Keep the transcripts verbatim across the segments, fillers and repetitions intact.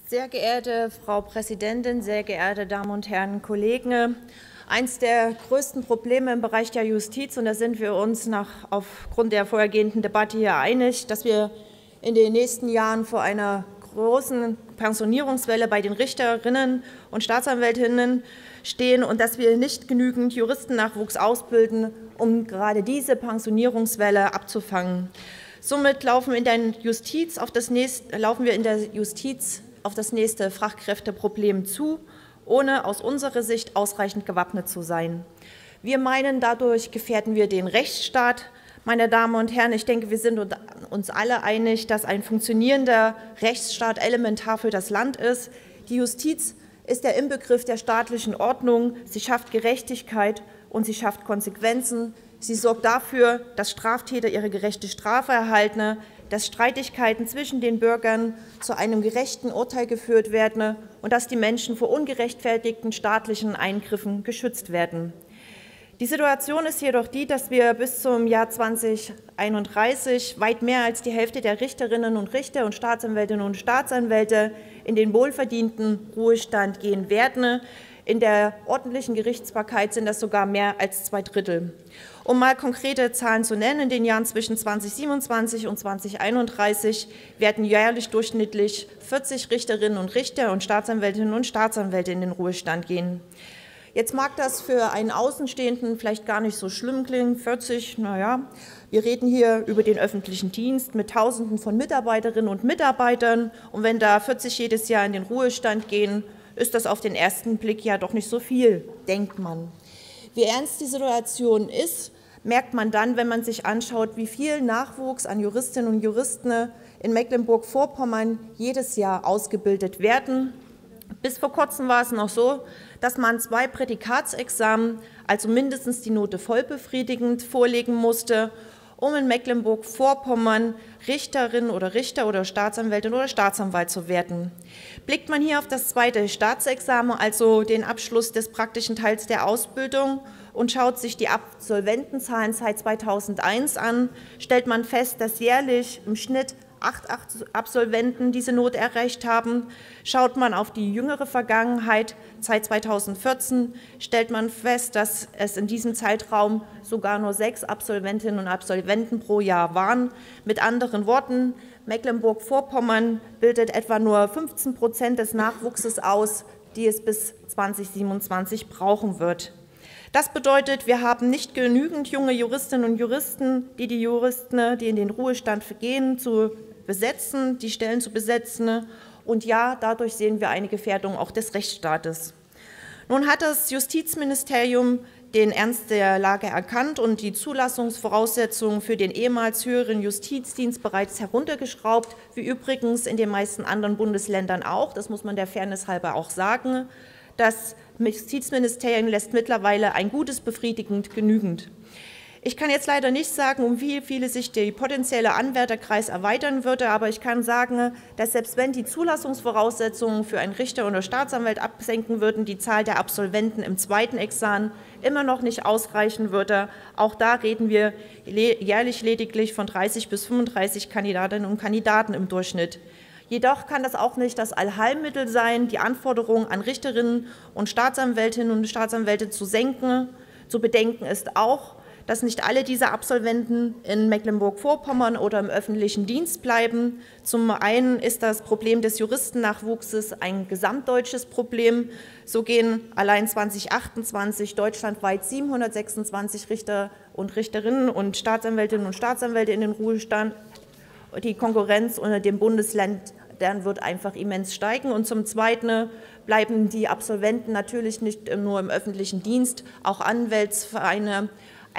Sehr geehrte Frau Präsidentin, sehr geehrte Damen und Herren Kollegen! Eines der größten Probleme im Bereich der Justiz, und da sind wir uns nach, aufgrund der vorhergehenden Debatte hier einig, dass wir in den nächsten Jahren vor einer großen Pensionierungswelle bei den Richterinnen und Staatsanwältinnen stehen und dass wir nicht genügend Juristennachwuchs ausbilden, um gerade diese Pensionierungswelle abzufangen. Somit laufen, in der Justiz auf das nächste, laufen wir in der Justiz auf das nächste Fachkräfteproblem zu, ohne aus unserer Sicht ausreichend gewappnet zu sein. Wir meinen, dadurch gefährden wir den Rechtsstaat. Meine Damen und Herren, ich denke, wir sind uns alle einig, dass ein funktionierender Rechtsstaat elementar für das Land ist. Die Justiz ist der Inbegriff der staatlichen Ordnung. Sie schafft Gerechtigkeit und sie schafft Konsequenzen. Sie sorgt dafür, dass Straftäter ihre gerechte Strafe erhalten, dass Streitigkeiten zwischen den Bürgern zu einem gerechten Urteil geführt werden und dass die Menschen vor ungerechtfertigten staatlichen Eingriffen geschützt werden. Die Situation ist jedoch die, dass wir bis zum Jahr zweitausendeinunddreißig weit mehr als die Hälfte der Richterinnen und Richter und Staatsanwältinnen und Staatsanwälte in den wohlverdienten Ruhestand gehen werden. In der ordentlichen Gerichtsbarkeit sind das sogar mehr als zwei Drittel. Um mal konkrete Zahlen zu nennen, in den Jahren zwischen zweitausendsiebenundzwanzig und zweitausendeinunddreißig werden jährlich durchschnittlich vierzig Richterinnen und Richter und Staatsanwältinnen und Staatsanwälte in den Ruhestand gehen. Jetzt mag das für einen Außenstehenden vielleicht gar nicht so schlimm klingen, vierzig, naja, wir reden hier über den öffentlichen Dienst mit Tausenden von Mitarbeiterinnen und Mitarbeitern. Und wenn da vierzig jedes Jahr in den Ruhestand gehen, ist das auf den ersten Blick ja doch nicht so viel, denkt man. Wie ernst die Situation ist, merkt man dann, wenn man sich anschaut, wie viel Nachwuchs an Juristinnen und Juristen in Mecklenburg-Vorpommern jedes Jahr ausgebildet werden. Bis vor kurzem war es noch so, dass man zwei Prädikatsexamen, also mindestens die Note vollbefriedigend, vorlegen musste, um in Mecklenburg-Vorpommern Richterin oder Richter oder Staatsanwältin oder Staatsanwalt zu werden. Blickt man hier auf das zweite Staatsexamen, also den Abschluss des praktischen Teils der Ausbildung, und schaut sich die Absolventenzahlen seit zweitausendeins an, stellt man fest, dass jährlich im Schnitt acht Absolventen diese Note erreicht haben. Schaut man auf die jüngere Vergangenheit, seit zweitausendvierzehn, stellt man fest, dass es in diesem Zeitraum sogar nur sechs Absolventinnen und Absolventen pro Jahr waren. Mit anderen Worten, Mecklenburg-Vorpommern bildet etwa nur fünfzehn Prozent des Nachwuchses aus, die es bis zweitausendsiebenundzwanzig brauchen wird. Das bedeutet, wir haben nicht genügend junge Juristinnen und Juristen, die die Juristen, die in den Ruhestand gehen, zu besetzen, die Stellen zu besetzen. Und ja, dadurch sehen wir eine Gefährdung auch des Rechtsstaates. Nun hat das Justizministerium den Ernst der Lage erkannt und die Zulassungsvoraussetzungen für den ehemals höheren Justizdienst bereits heruntergeschraubt, wie übrigens in den meisten anderen Bundesländern auch. Das muss man der Fairness halber auch sagen. Das Justizministerium lässt mittlerweile ein gutes, befriedigend, genügend. Ich kann jetzt leider nicht sagen, um wie viele sich der potenzielle Anwärterkreis erweitern würde, aber ich kann sagen, dass selbst wenn die Zulassungsvoraussetzungen für einen Richter oder Staatsanwalt absenken würden, die Zahl der Absolventen im zweiten Examen immer noch nicht ausreichen würde. Auch da reden wir jährlich lediglich von dreißig bis fünfunddreißig Kandidatinnen und Kandidaten im Durchschnitt. Jedoch kann das auch nicht das Allheilmittel sein, die Anforderungen an Richterinnen und Staatsanwältinnen und Staatsanwälte zu senken. Zu bedenken ist auch, dass nicht alle diese Absolventen in Mecklenburg-Vorpommern oder im öffentlichen Dienst bleiben. Zum einen ist das Problem des Juristennachwuchses ein gesamtdeutsches Problem. So gehen allein zweitausendachtundzwanzig deutschlandweit siebenhundertsechsundzwanzig Richter und Richterinnen und Staatsanwältinnen und Staatsanwälte in den Ruhestand. Die Konkurrenz unter den Bundesländern wird einfach immens steigen. Und zum Zweiten bleiben die Absolventen natürlich nicht nur im öffentlichen Dienst, auch Anwaltsvereine,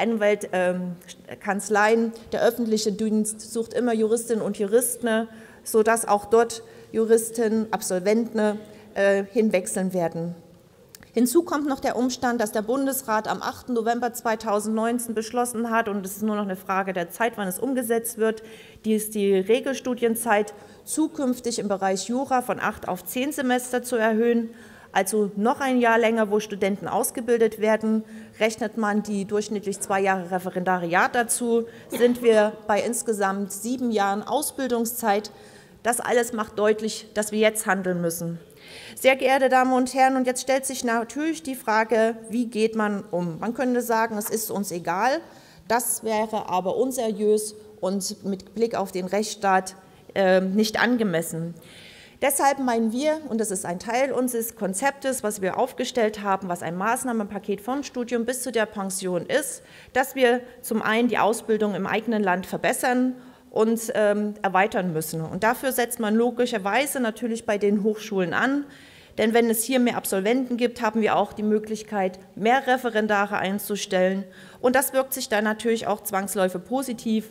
Anwaltkanzleien. Der öffentliche Dienst sucht immer Juristinnen und Juristen, sodass auch dort Juristen, Absolventen hinwechseln werden. Hinzu kommt noch der Umstand, dass der Bundesrat am achten November zweitausendneunzehn beschlossen hat, und es ist nur noch eine Frage der Zeit, wann es umgesetzt wird, die ist die Regelstudienzeit zukünftig im Bereich Jura von acht auf zehn Semester zu erhöhen. Also noch ein Jahr länger, wo Studenten ausgebildet werden. Rechnet man die durchschnittlich zwei Jahre Referendariat dazu, sind wir bei insgesamt sieben Jahren Ausbildungszeit. Das alles macht deutlich, dass wir jetzt handeln müssen. Sehr geehrte Damen und Herren, und jetzt stellt sich natürlich die Frage, wie geht man um? Man könnte sagen, es ist uns egal, das wäre aber unseriös und mit Blick auf den Rechtsstaat äh, nicht angemessen. Deshalb meinen wir, und das ist ein Teil unseres Konzeptes, was wir aufgestellt haben, was ein Maßnahmenpaket vom Studium bis zu der Pension ist, dass wir zum einen die Ausbildung im eigenen Land verbessern und ähm, erweitern müssen. Und dafür setzt man logischerweise natürlich bei den Hochschulen an, denn wenn es hier mehr Absolventen gibt, haben wir auch die Möglichkeit, mehr Referendare einzustellen. Und das wirkt sich dann natürlich auch zwangsläufig positiv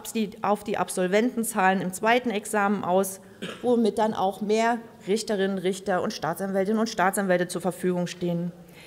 auf die Absolventenzahlen im zweiten Examen aus, womit dann auch mehr Richterinnen, Richter und Staatsanwältinnen und Staatsanwälte zur Verfügung stehen.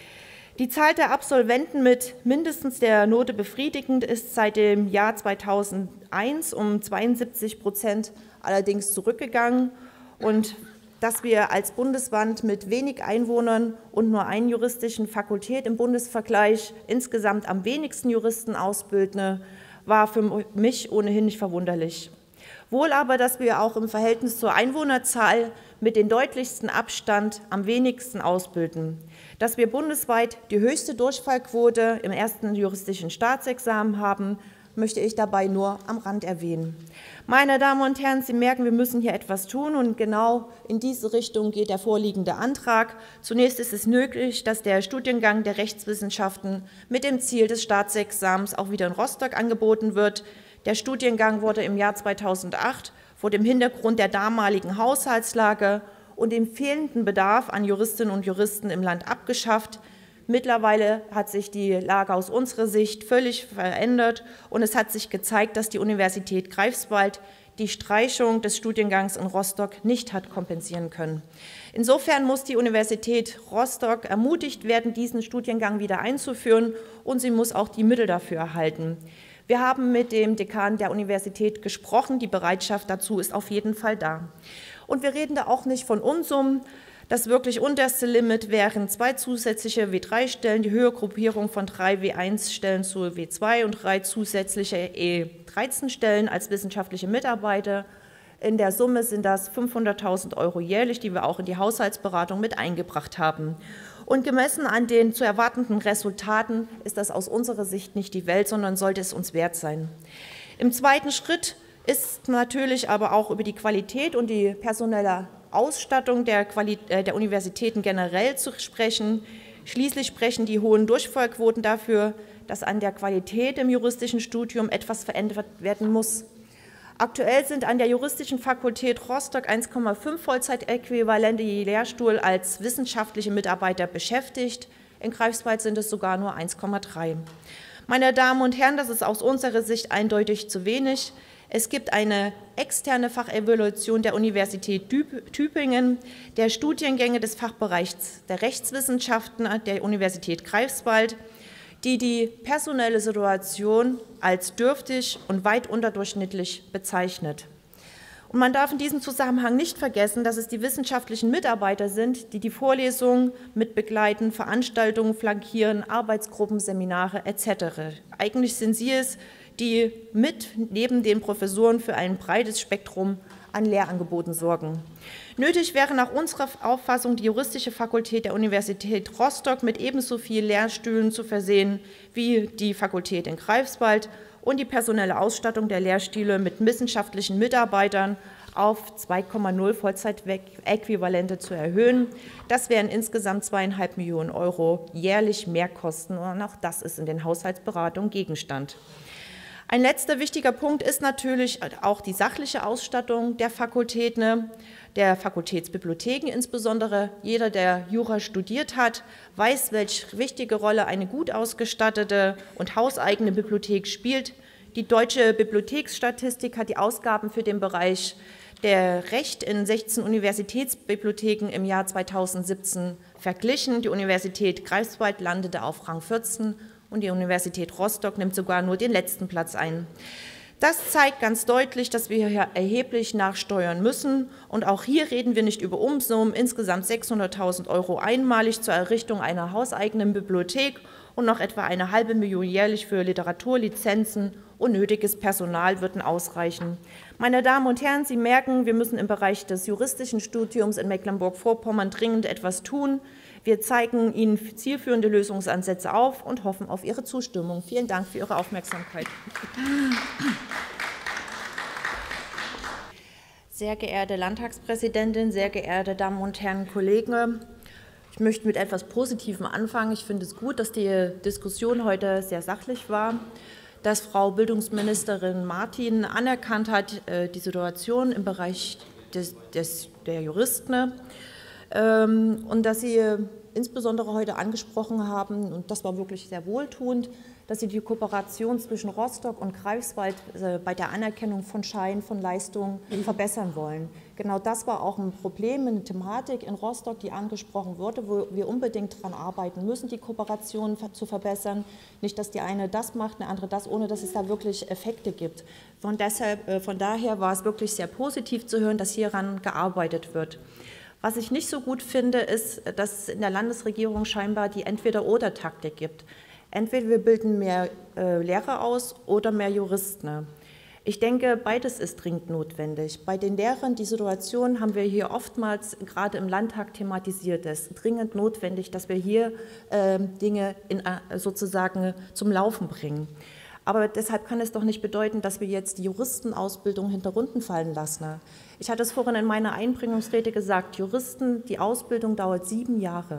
Die Zahl der Absolventen mit mindestens der Note befriedigend ist seit dem Jahr zweitausendeins um zweiundsiebzig Prozent allerdings zurückgegangen. Und dass wir als Bundesland mit wenig Einwohnern und nur einer juristischen Fakultät im Bundesvergleich insgesamt am wenigsten Juristen ausbilden, war für mich ohnehin nicht verwunderlich. Wohl aber, dass wir auch im Verhältnis zur Einwohnerzahl mit dem deutlichsten Abstand am wenigsten ausbilden. Dass wir bundesweit die höchste Durchfallquote im ersten juristischen Staatsexamen haben, möchte ich dabei nur am Rand erwähnen. Meine Damen und Herren, Sie merken, wir müssen hier etwas tun, und genau in diese Richtung geht der vorliegende Antrag. Zunächst ist es möglich, dass der Studiengang der Rechtswissenschaften mit dem Ziel des Staatsexamens auch wieder in Rostock angeboten wird. Der Studiengang wurde im Jahr zweitausendacht vor dem Hintergrund der damaligen Haushaltslage und dem fehlenden Bedarf an Juristinnen und Juristen im Land abgeschafft. Mittlerweile hat sich die Lage aus unserer Sicht völlig verändert, und es hat sich gezeigt, dass die Universität Greifswald die Streichung des Studiengangs in Rostock nicht hat kompensieren können. Insofern muss die Universität Rostock ermutigt werden, diesen Studiengang wieder einzuführen, und sie muss auch die Mittel dafür erhalten. Wir haben mit dem Dekan der Universität gesprochen, die Bereitschaft dazu ist auf jeden Fall da. Und wir reden da auch nicht von Unsummen. Das wirklich unterste Limit wären zwei zusätzliche W drei Stellen, die Höhergruppierung von drei W eins Stellen zu W zwei und drei zusätzliche E dreizehn Stellen als wissenschaftliche Mitarbeiter. In der Summe sind das fünfhunderttausend Euro jährlich, die wir auch in die Haushaltsberatung mit eingebracht haben. Und gemessen an den zu erwartenden Resultaten ist das aus unserer Sicht nicht die Welt, sondern sollte es uns wert sein. Im zweiten Schritt ist natürlich aber auch über die Qualität und die personelle Ausstattung der, Quali der Universitäten generell zu sprechen. Schließlich sprechen die hohen Durchfallquoten dafür, dass an der Qualität im juristischen Studium etwas verändert werden muss. Aktuell sind an der Juristischen Fakultät Rostock eins Komma fünf Vollzeitäquivalente je Lehrstuhl als wissenschaftliche Mitarbeiter beschäftigt. In Greifswald sind es sogar nur eins Komma drei. Meine Damen und Herren, das ist aus unserer Sicht eindeutig zu wenig. Es gibt eine externe Fachevaluation der Universität Tübingen, der Studiengänge des Fachbereichs der Rechtswissenschaften der Universität Greifswald, die die personelle Situation als dürftig und weit unterdurchschnittlich bezeichnet. Und man darf in diesem Zusammenhang nicht vergessen, dass es die wissenschaftlichen Mitarbeiter sind, die die Vorlesungen mit begleiten, Veranstaltungen flankieren, Arbeitsgruppen, Seminare et cetera. Eigentlich sind sie es, die mit neben den Professoren für ein breites Spektrum an Lehrangeboten sorgen. Nötig wäre nach unserer Auffassung, die juristische Fakultät der Universität Rostock mit ebenso vielen Lehrstühlen zu versehen wie die Fakultät in Greifswald und die personelle Ausstattung der Lehrstühle mit wissenschaftlichen Mitarbeitern auf zwei Komma null Vollzeitäquivalente zu erhöhen. Das wären insgesamt zweieinhalb Millionen Euro jährlich Mehrkosten, und auch das ist in den Haushaltsberatungen Gegenstand. Ein letzter wichtiger Punkt ist natürlich auch die sachliche Ausstattung der Fakultäten, der Fakultätsbibliotheken insbesondere. Jeder, der Jura studiert hat, weiß, welche wichtige Rolle eine gut ausgestattete und hauseigene Bibliothek spielt. Die Deutsche Bibliotheksstatistik hat die Ausgaben für den Bereich der Recht in sechzehn Universitätsbibliotheken im Jahr zweitausendsiebzehn verglichen. Die Universität Greifswald landete auf Rang vierzehn und die Universität Rostock nimmt sogar nur den letzten Platz ein. Das zeigt ganz deutlich, dass wir hier erheblich nachsteuern müssen. Und auch hier reden wir nicht über Umsummen, insgesamt sechshunderttausend Euro einmalig zur Errichtung einer hauseigenen Bibliothek und noch etwa eine halbe Million jährlich für Literaturlizenzen und nötiges Personal würden ausreichen. Meine Damen und Herren, Sie merken, wir müssen im Bereich des juristischen Studiums in Mecklenburg-Vorpommern dringend etwas tun. Wir zeigen Ihnen zielführende Lösungsansätze auf und hoffen auf Ihre Zustimmung. Vielen Dank für Ihre Aufmerksamkeit. Sehr geehrte Landtagspräsidentin, sehr geehrte Damen und Herren Kollegen, ich möchte mit etwas Positivem anfangen. Ich finde es gut, dass die Diskussion heute sehr sachlich war, dass Frau Bildungsministerin Martin anerkannt hat, die Situation im Bereich des, des, der Juristen, und dass Sie insbesondere heute angesprochen haben, und das war wirklich sehr wohltuend, dass Sie die Kooperation zwischen Rostock und Greifswald bei der Anerkennung von Scheinen, von Leistungen verbessern wollen. Genau das war auch ein Problem, eine Thematik in Rostock, die angesprochen wurde, wo wir unbedingt daran arbeiten müssen, die Kooperation zu verbessern. Nicht, dass die eine das macht, eine andere das, ohne dass es da wirklich Effekte gibt. Von, deshalb, von daher war es wirklich sehr positiv zu hören, dass hieran gearbeitet wird. Was ich nicht so gut finde, ist, dass es in der Landesregierung scheinbar die Entweder-oder-Taktik gibt. Entweder wir bilden mehr äh, Lehrer aus oder mehr Juristen. Ich denke, beides ist dringend notwendig. Bei den Lehrern, die Situation haben wir hier oftmals gerade im Landtag thematisiert. Es ist dringend notwendig, dass wir hier äh, Dinge in, äh, sozusagen zum Laufen bringen. Aber deshalb kann es doch nicht bedeuten, dass wir jetzt die Juristenausbildung hinterunten fallen lassen. Ich hatte es vorhin in meiner Einbringungsrede gesagt, Juristen, die Ausbildung dauert sieben Jahre.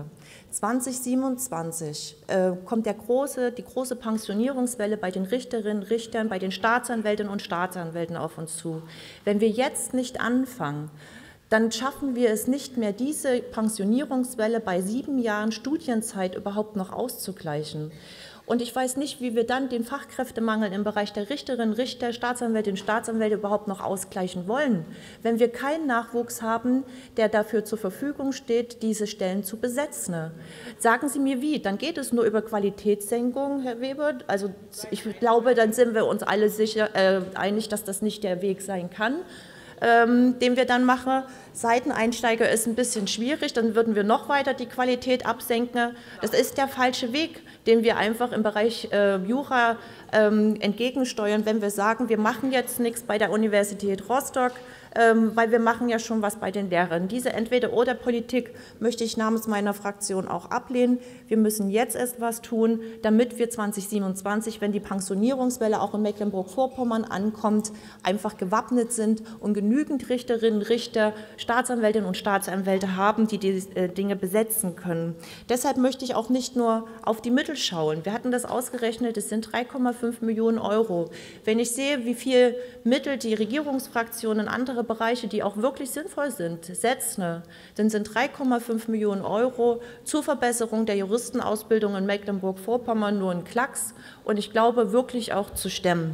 zweitausendsiebenundzwanzig äh, kommt der große, die große Pensionierungswelle bei den Richterinnen, Richtern, bei den Staatsanwältinnen und Staatsanwälten auf uns zu. Wenn wir jetzt nicht anfangen, dann schaffen wir es nicht mehr, diese Pensionierungswelle bei sieben Jahren Studienzeit überhaupt noch auszugleichen. Und ich weiß nicht, wie wir dann den Fachkräftemangel im Bereich der Richterinnen, Richter, Staatsanwältinnen und Staatsanwälte überhaupt noch ausgleichen wollen, wenn wir keinen Nachwuchs haben, der dafür zur Verfügung steht, diese Stellen zu besetzen. Sagen Sie mir wie, dann geht es nur über Qualitätssenkung, Herr Weber. Also ich glaube, dann sind wir uns alle sicher äh, einig, dass das nicht der Weg sein kann, Ähm, den wir dann machen. Seiteneinsteiger ist ein bisschen schwierig, dann würden wir noch weiter die Qualität absenken. Das ist der falsche Weg, den wir einfach im Bereich äh, Jura ähm, entgegensteuern, wenn wir sagen, wir machen jetzt nichts bei der Universität Rostock, ähm, weil wir machen ja schon was bei den Lehrern. Diese Entweder-oder-Politik möchte ich namens meiner Fraktion auch ablehnen. Wir müssen jetzt erst was tun, damit wir zweitausendsiebenundzwanzig, wenn die Pensionierungswelle auch in Mecklenburg-Vorpommern ankommt, einfach gewappnet sind und genügend Richterinnen, Richter, Staatsanwältinnen und Staatsanwälte haben, die die Dinge besetzen können. Deshalb möchte ich auch nicht nur auf die Mittel schauen. Wir hatten das ausgerechnet, es sind drei Komma fünf Millionen Euro. Wenn ich sehe, wie viel Mittel die Regierungsfraktionen in andere Bereiche, die auch wirklich sinnvoll sind, setzen, dann sind drei Komma fünf Millionen Euro zur Verbesserung der Juristenausbildung in Mecklenburg-Vorpommern nur ein Klacks und ich glaube wirklich auch zu stemmen.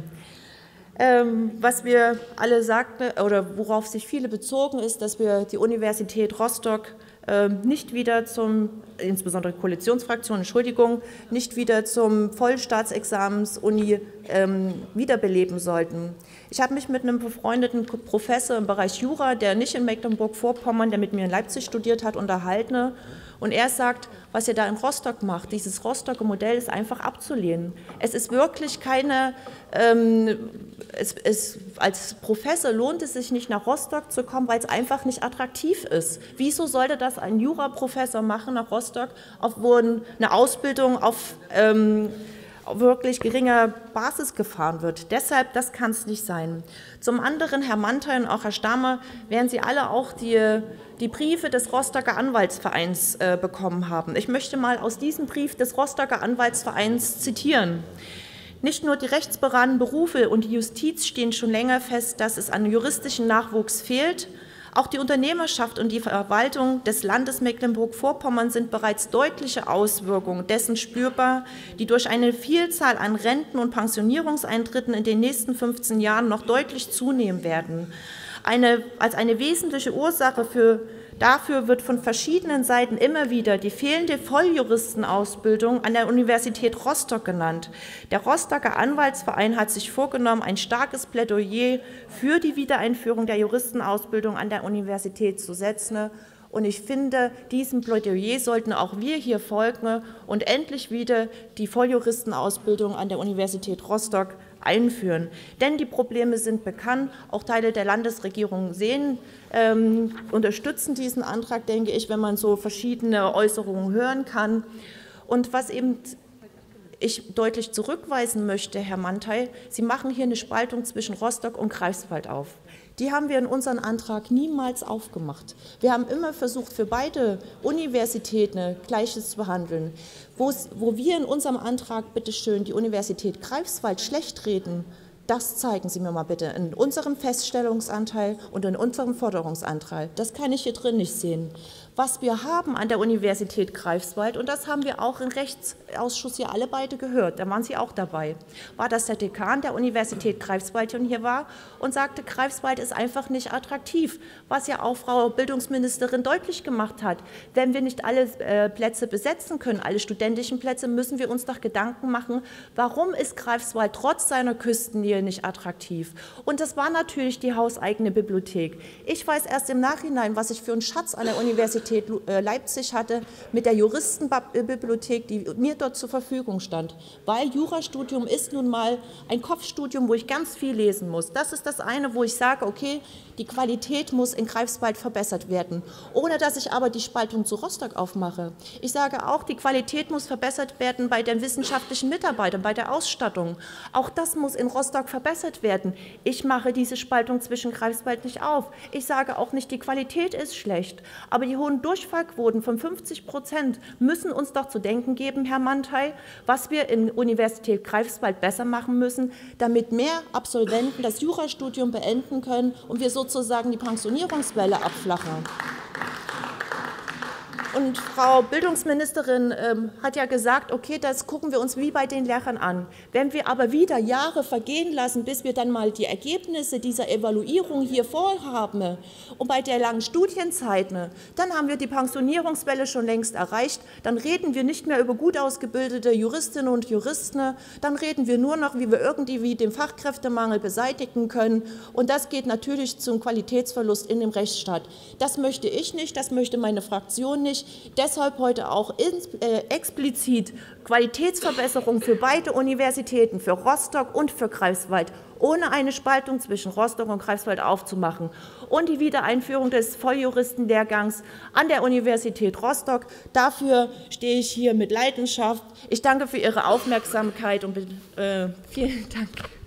Ähm, was wir alle sagten oder worauf sich viele bezogen, ist, dass wir die Universität Rostock ähm, nicht wieder zum, insbesondere Koalitionsfraktion, Entschuldigung, nicht wieder zum Vollstaatsexamens-Uni ähm, wiederbeleben sollten. Ich habe mich mit einem befreundeten Professor im Bereich Jura, der nicht in Mecklenburg-Vorpommern, der mit mir in Leipzig studiert hat, unterhalten. Und er sagt, was ihr da in Rostock macht, dieses Rostocker Modell ist einfach abzulehnen. Es ist wirklich keine, ähm, es, es, als Professor lohnt es sich nicht nach Rostock zu kommen, weil es einfach nicht attraktiv ist. Wieso sollte das ein Juraprofessor machen nach Rostock, auf, wo eine Ausbildung auf ähm, wirklich geringer Basis gefahren wird. Deshalb, das kann es nicht sein. Zum anderen, Herr Mantei und auch Herr Stammer, werden Sie alle auch die, die Briefe des Rostocker Anwaltsvereins äh, bekommen haben. Ich möchte mal aus diesem Brief des Rostocker Anwaltsvereins zitieren. Nicht nur die rechtsberatenden Berufe und die Justiz stehen schon länger fest, dass es an juristischen Nachwuchs fehlt. Auch die Unternehmerschaft und die Verwaltung des Landes Mecklenburg-Vorpommern sind bereits deutliche Auswirkungen dessen spürbar, die durch eine Vielzahl an Renten- und Pensionierungseintritten in den nächsten fünfzehn Jahren noch deutlich zunehmen werden. Eine, als eine wesentliche Ursache für, dafür wird von verschiedenen Seiten immer wieder die fehlende Volljuristenausbildung an der Universität Rostock genannt. Der Rostocker Anwaltsverein hat sich vorgenommen, ein starkes Plädoyer für die Wiedereinführung der Juristenausbildung an der Universität zu setzen. Und ich finde, diesem Plädoyer sollten auch wir hier folgen und endlich wieder die Volljuristenausbildung an der Universität Rostock einführen. Denn die Probleme sind bekannt, auch Teile der Landesregierung sehen, ähm, unterstützen diesen Antrag, denke ich, wenn man so verschiedene Äußerungen hören kann. Und was eben ich deutlich zurückweisen möchte, Herr Mantheil, Sie machen hier eine Spaltung zwischen Rostock und Greifswald auf. Die haben wir in unserem Antrag niemals aufgemacht. Wir haben immer versucht, für beide Universitäten Gleiches zu behandeln. Wo wir in unserem Antrag bitteschön die Universität Greifswald schlecht reden, das zeigen Sie mir mal bitte in unserem Feststellungsanteil und in unserem Forderungsanteil. Das kann ich hier drin nicht sehen. Was wir haben an der Universität Greifswald, und das haben wir auch im Rechtsausschuss hier alle beide gehört, da waren Sie auch dabei, war, dass der Dekan der Universität Greifswald hier war und sagte, Greifswald ist einfach nicht attraktiv, was ja auch Frau Bildungsministerin deutlich gemacht hat. Wenn wir nicht alle äh, Plätze besetzen können, alle studentischen Plätze, müssen wir uns doch Gedanken machen, warum ist Greifswald trotz seiner Küstennähe nicht attraktiv? Und das war natürlich die hauseigene Bibliothek. Ich weiß erst im Nachhinein, was ich für einen Schatz an der Universität Leipzig hatte mit der Juristenbibliothek, die mir dort zur Verfügung stand. Weil Jurastudium ist nun mal ein Kopfstudium, wo ich ganz viel lesen muss. Das ist das eine, wo ich sage, okay, die Qualität muss in Greifswald verbessert werden. Ohne dass ich aber die Spaltung zu Rostock aufmache. Ich sage auch, die Qualität muss verbessert werden bei den wissenschaftlichen Mitarbeitern, bei der Ausstattung. Auch das muss in Rostock verbessert werden. Ich mache diese Spaltung zwischen Greifswald nicht auf. Ich sage auch nicht, die Qualität ist schlecht. Aber die hohen Durchfallquoten von fünfzig Prozent müssen uns doch zu denken geben, Herr Mantheil, was wir in Universität Greifswald besser machen müssen, damit mehr Absolventen das Jurastudium beenden können und wir sozusagen die Pensionierungswelle abflachen. Und Frau Bildungsministerin ähm, hat ja gesagt, okay, das gucken wir uns wie bei den Lehrern an. Wenn wir aber wieder Jahre vergehen lassen, bis wir dann mal die Ergebnisse dieser Evaluierung hier vorhaben und bei der langen Studienzeit, ne, dann haben wir die Pensionierungswelle schon längst erreicht. Dann reden wir nicht mehr über gut ausgebildete Juristinnen und Juristen, dann reden wir nur noch, wie wir irgendwie den Fachkräftemangel beseitigen können. Und das geht natürlich zum Qualitätsverlust in dem Rechtsstaat. Das möchte ich nicht, das möchte meine Fraktion nicht. Deshalb heute auch ins, äh, explizit Qualitätsverbesserung für beide Universitäten, für Rostock und für Greifswald, ohne eine Spaltung zwischen Rostock und Greifswald aufzumachen. Und die Wiedereinführung des Volljuristenlehrgangs an der Universität Rostock. Dafür stehe ich hier mit Leidenschaft. Ich danke für Ihre Aufmerksamkeit und äh, vielen Dank.